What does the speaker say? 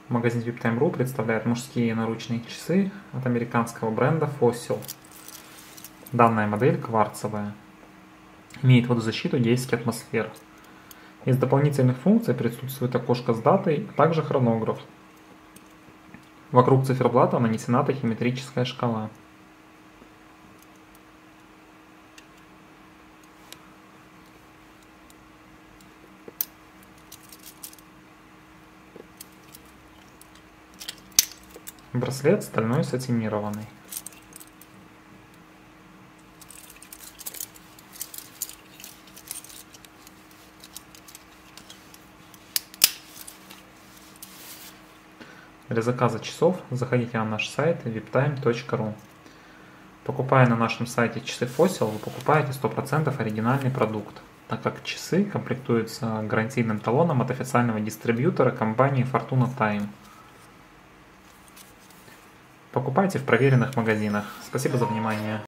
Магазин VIPTime.ru представляет мужские наручные часы от американского бренда Fossil. Данная модель кварцевая. Имеет водозащиту 10 атмосфер. Из дополнительных функций присутствует окошко с датой, а также хронограф. Вокруг циферблата нанесена тахиметрическая шкала. Браслет стальной сатинированный. Для заказа часов заходите на наш сайт viptime.ru. Покупая на нашем сайте часы Fossil, вы покупаете 100% оригинальный продукт, так как часы комплектуются гарантийным талоном от официального дистрибьютора компании Fortuna Time. Покупайте в проверенных магазинах. Спасибо за внимание.